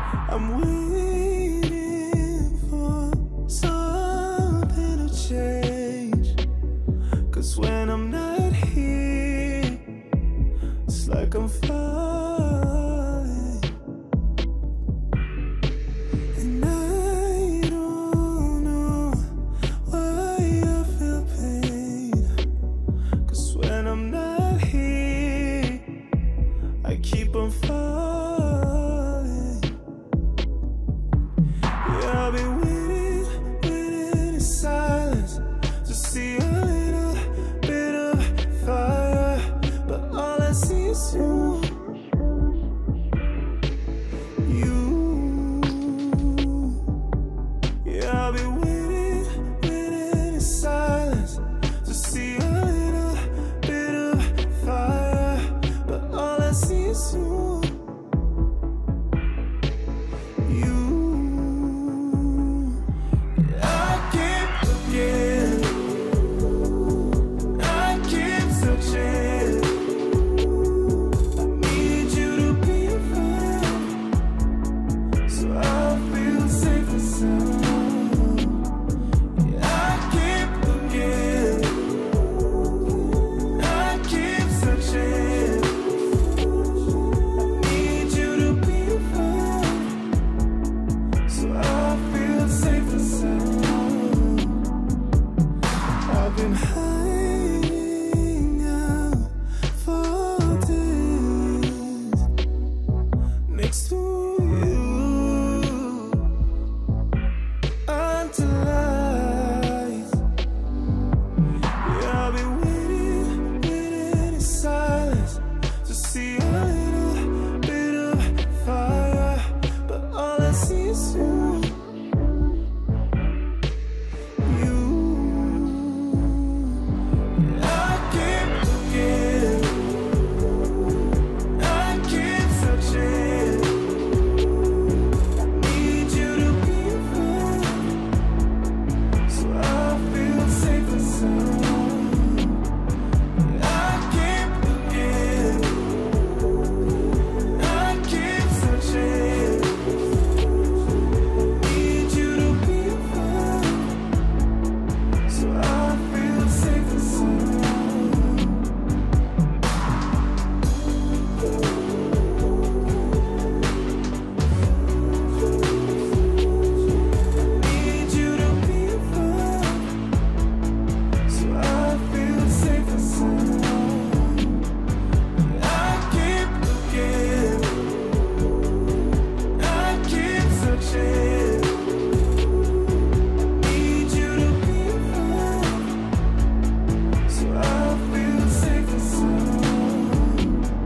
I'm waiting for something to change, 'cause when I'm not here, it's like I'm falling. And I don't know why I feel pain, 'cause when I'm not here, I keep on falling. Yeah, I've been waiting in silence to see a little bit of fire, but all I see is you. Yeah, I've been waiting in silence to see a little bit of fire, but all I see is you. I keep looking, I keep searching. I need you to be around, so I feel safe and sound. Yeah, I keep looking, I keep searching. I need you to be around, so I feel safe and sound. I've been hiding out for days next to you until lies. Yeah, I've been waiting in silence to see a little bit of fire, but all I see is you. I keep looking, I keep searching. I need you to be around, so I feel safe and sound. I keep looking, I keep searching. Need you to be around, so I feel safe and sound. Need you to be around, so I feel safe and sound. I keep looking, I keep searching. Need you to be around, so I feel safe and sound.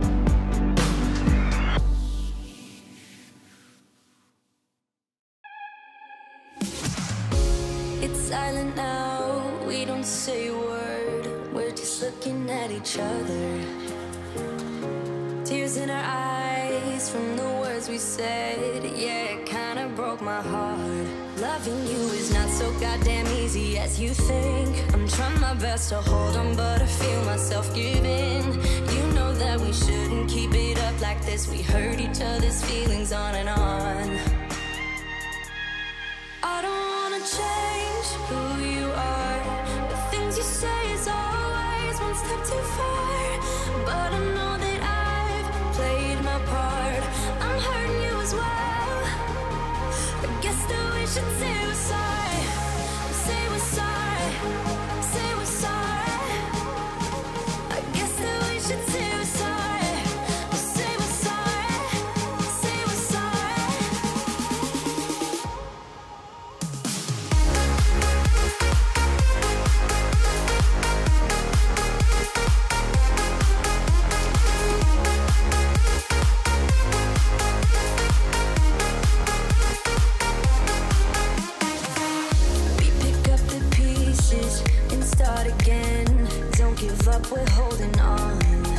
It's silent now, we don't say a word. We're just looking at each other. Tears in our eyes from the words we said. Yeah, it kinda broke my heart. Loving you is not so goddamn easy as you think. I'm trying my best to hold on, but I feel myself giving. You know that we shouldn't keep it up like this. We hurt each other's feelings on and on. I don't wanna change who you are. The things you say is always one step too far. But I know that I've played my part. I'm hurting you as well. I guess that we should say we're sorry. Say we're sorry. Say we're sorry. I guess that we should say we're sorry. Say we're sorry. Say we're sorry. We pick up the pieces and start again. Don't give up, we're holding on.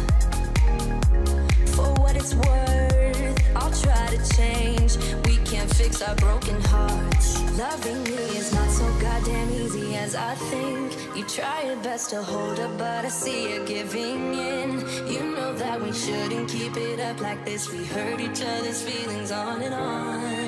For what it's worth, I'll try to change. We can't fix our broken hearts. Loving me is not so goddamn easy as I think. You try your best to hold up, but I see you giving in. You know that we shouldn't keep it up like this. We hurt each other's feelings on and on.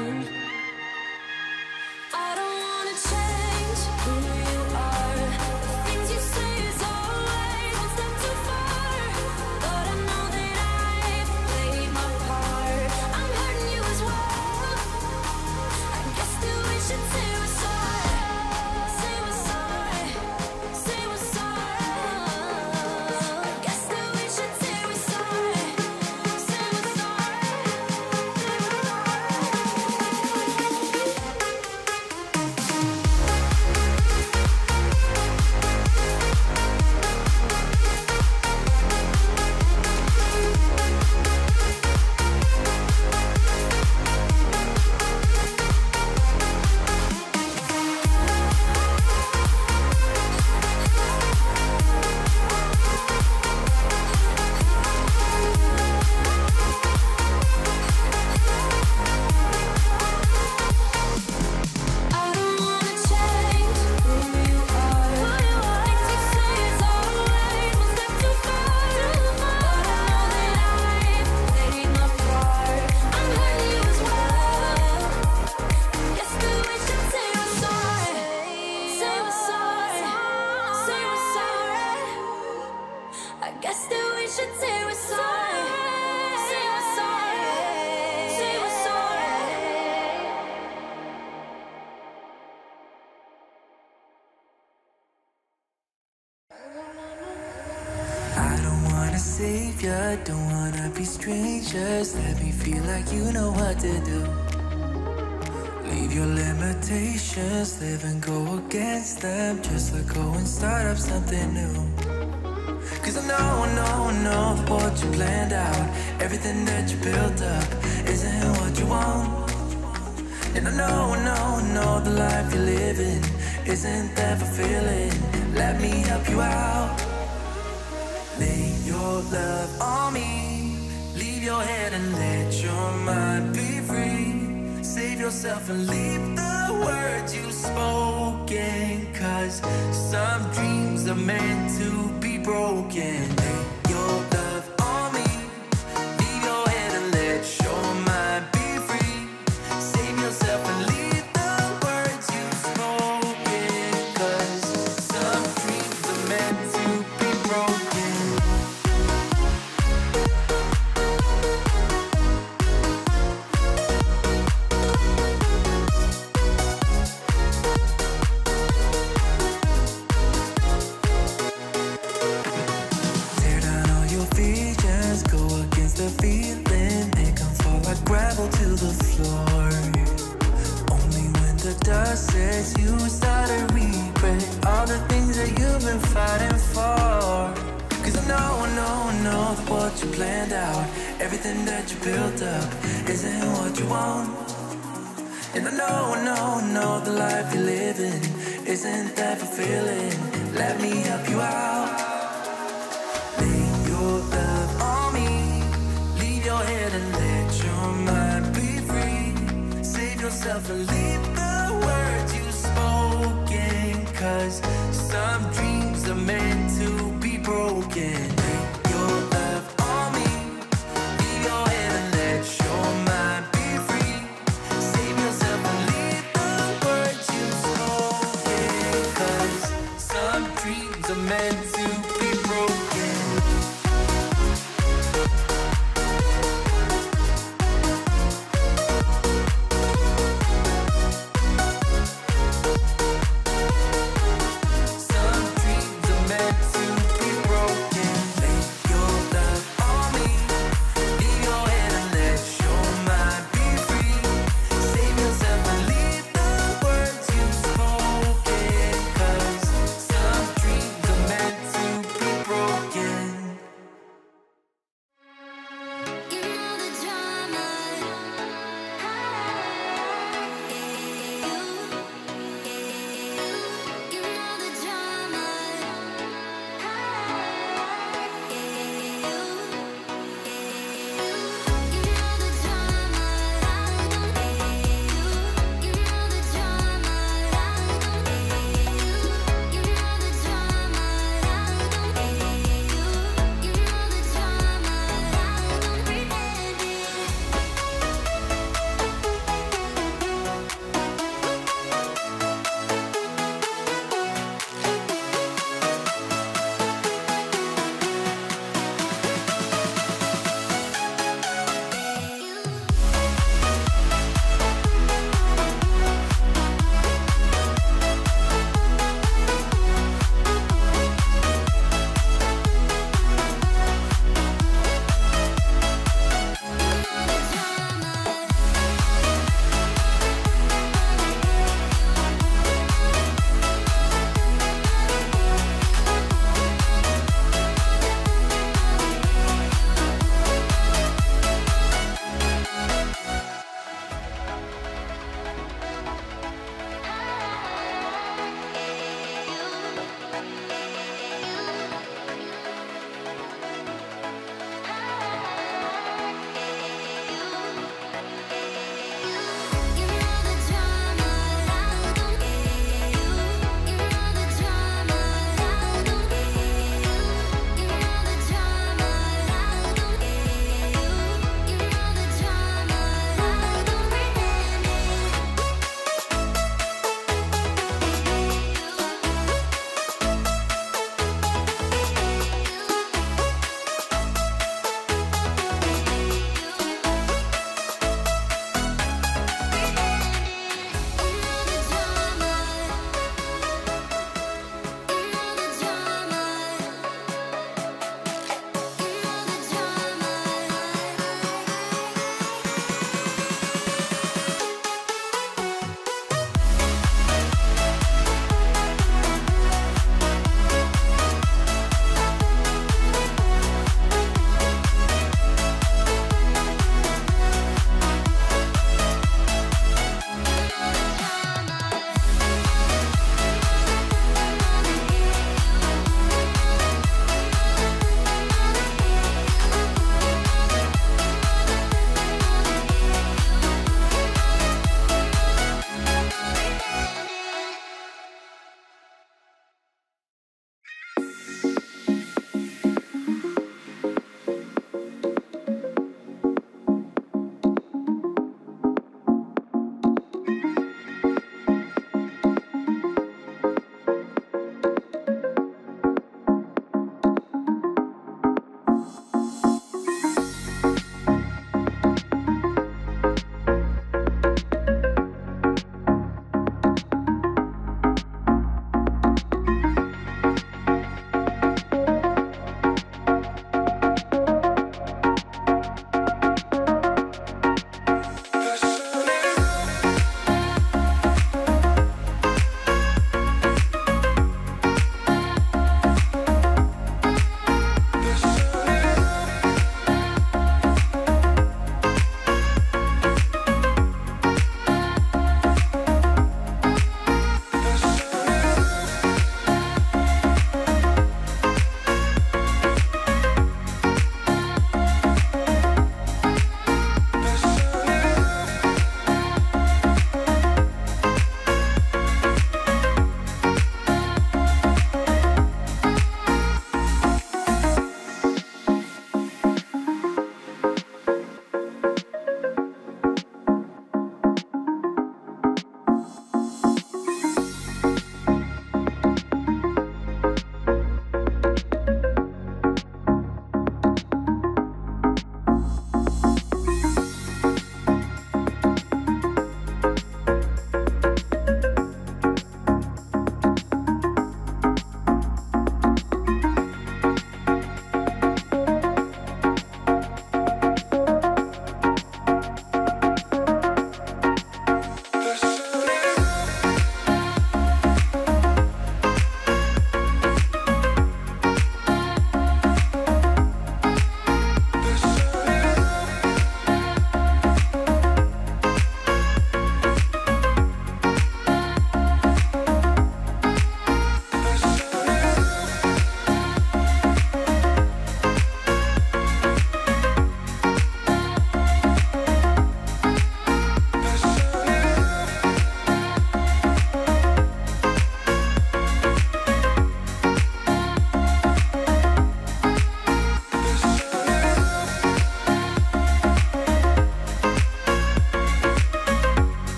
ya. Don't wanna be strangers. Let me feel like you know what to do. Leave your limitations, live and go against them. Just let go and start up something new. Cause I know that what you planned out, everything that you built up, isn't what you want. And I know the life you're living isn't that fulfilling. Let me help you out. Lay your love on me. Leave your head and let your mind be free. Save yourself and leave the words you've spoken. Cause some dreams are meant to be broken. Lay your love on me. Leave your head and let your mind be free. Save yourself and leave the words you've spoken. Cause some dreams are meant to be broken. Tear down all your visions, go against the feeling, make them fall like gravel to the floor. Only when the dust sets you start to regret all the things that you've been fighting for. Cause I know that what you planned out, everything that you built up, isn't what you want. And I know the life you're living isn't that fulfilling. Let me help you out. Lay your love on me. Leave your head and let your mind be free. Save yourself and leave the words you've spoken. Cause some dreams are meant to be broken. Lay your love on me. Leave your head and let your mind be free. Save yourself and leave the words you've spoken. Cause some dreams are meant to be broken. Some dreams are meant to be broken.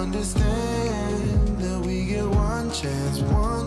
understand that we get one chance, one